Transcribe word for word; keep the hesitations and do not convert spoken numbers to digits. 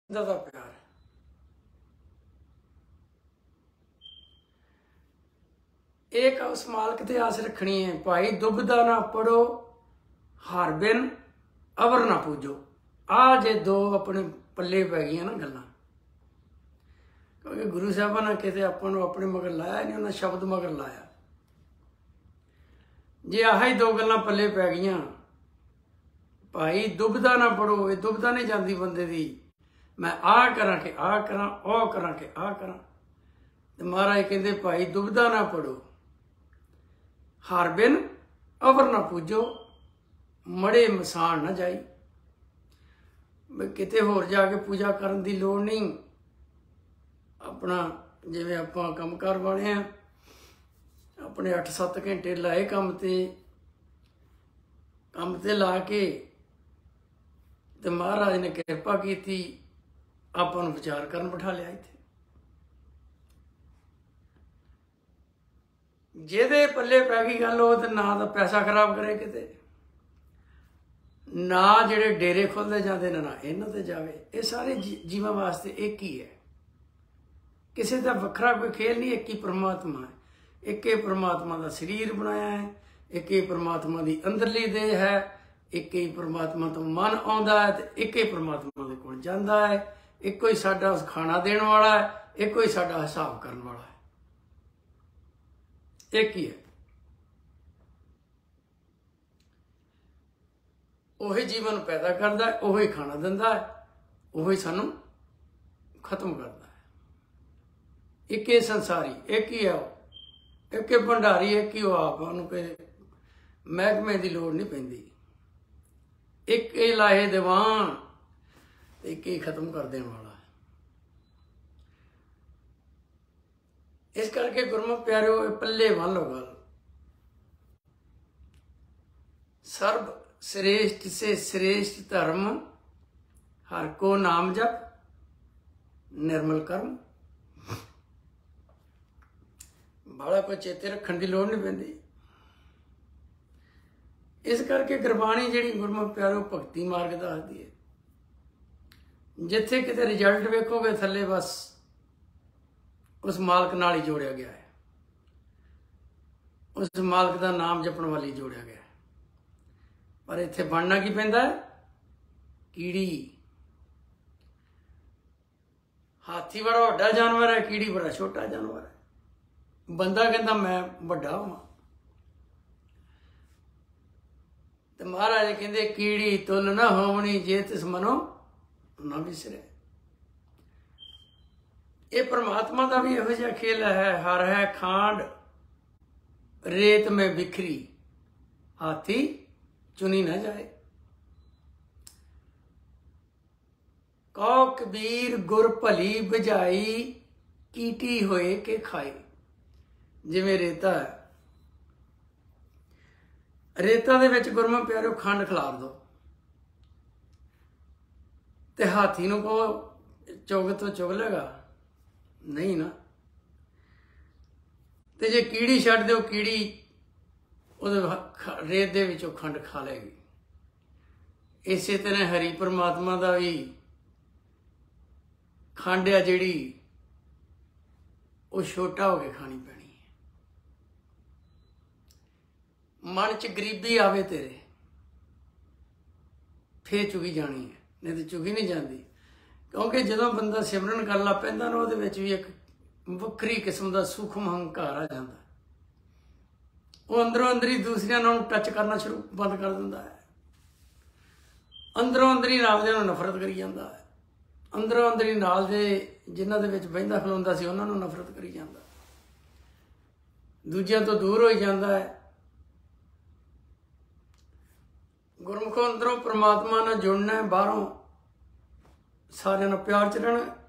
दा प्यार। एक उस मालक ते आस रखनी है, भाई दुबदा ना पढ़ो हर बिन अवर ना पूजो। आ जे दो अपने पल्ले पै गई ना गल्लां, क्योंकि गुरु साहबा ने किते आपां नूं अपने मगर लाया नहीं, उन्हें शब्द मगर लाया। जे आह ही दो गल्लां पल्ले पै गई, भाई दुबदा ना पढ़ो, ये दुबदा नहीं जाती बंदे दी, मैं आ करा के आ करा, ओ करा के आ करा। ते महाराज कहते भाई दुबदा ना पढ़ो हर बिन अवर ना पूजो, मड़े मसान ना जाई। किते होर जाके पूजा करन दी लोड़ नहीं। अपना जिवें आपां काम कार वाले हैं, अपने अठ सत्त घंटे लाए काम ते काम ते ला के ते महाराज ने कृपा की, आपां नूं विचार करन बिठा लिया। इत्थे जेदे पल्ले पै गई गल, वो तो ना तो पैसा खराब करे किते, ना जिहड़े डेरे खुलते जाते ना इन्हां ते जावे। ये सारे जी, जीवां वास्ते एक ही है, किसी का वखरा कोई खेल नहीं। एक ही परमात्मा है, एक ही परमात्मा का शरीर बनाया है, एक ही परमात्मा की अंदरली देह है, एक ही परमात्मा तो मन आउंदा है, ते एक ही परमात्मा दे कोल जांदा है। एक ही साडा खाना देने वाला है, एक ही साडा हिसाब करने वाला है, एक ही है। उही जीवन पैदा करता है, उही खाना दिंदा है, उही सानू खत्म करता है। एक ही संसारी, एक ही है, एक ही भंडारी, एक ही आप। कोई महकमे की लोड़ नहीं पैंदी। एक ही लाहे दीवान, एक ही खत्म कर देने वाला है। इस करके गुरमुख प्यारो पल्ले बन लो गल, सर्व श्रेष्ठ से श्रेष्ठ धर्म, हर को नाम जप निर्मल कर्म। बड़ा कोई चेते रखने की लोड़ नहीं पैंदी। इस करके गुरबाणी जिहड़ी गुरमुख प्यारो भगती मार्ग दसदी है। जिथे किते रिजल्ट वेखोगे थले बस उस मालक नाल ही जोड़िया गया है, उस मालक का नाम जपण वाल ही जोड़िया गया है। पर इत्थे बनना की पैंदा है? कीड़ी। हाथी बड़ा वड्डा जानवर है, कीड़ी बड़ा छोटा जानवर है। बंदा कहता मैं वड्डा हां, ते महाराज कहते कीड़ी तुल ना होवनी, जे तिस मनो ना विसरे। ये परमात्मा का भी इहो जिहा खेल है। हर है खांड रेत में बिखरी, हाथी चुनी ना जाए। कौ कबीर गुर भली बजाई, कीटी होए के खाई। जिवें रेता है, रेता दे विच गुरमुख प्यारो खंड खिलार दो, ते हाथी नूं कहो चुग तो चुग लेगा नहीं ना। ते जे कीड़ी छड्ड दो, कीड़ी उहदे रेत दे विचों खंड खा लेगी। इसे तरह हरि परमात्मा का भी खंड आ जिहड़ी वो छोटा हो के खानी पैनी है। मन च गरीबी आवे तेरे, फिर चुगी जानी है, नहीं तो चुगी नहीं जाती। क्योंकि जो बंदा सिमरन कर ला पैंदा ना, उहदे विच भी एक वक्री किस्म का सूखम हंकार आ जाता। वो अंदरों अंदर ही दूसरियां नाल टच करना शुरू बंद कर दिंदा है। अंदरों अंदर ही नाल दे नफरत करी जाता है। अंदरों अंदर ही नाल दे जिन्हां दे विच बहिंदा खलोंदा सी उन्हां नूं नफरत करी जाता, दूजियां तो दूर हो जाता है। गुरमुखों अंदरों परमात्मा नाल जुड़ना है, बाहरों सारिਆਂ ਨਾਲ प्यार च रहना।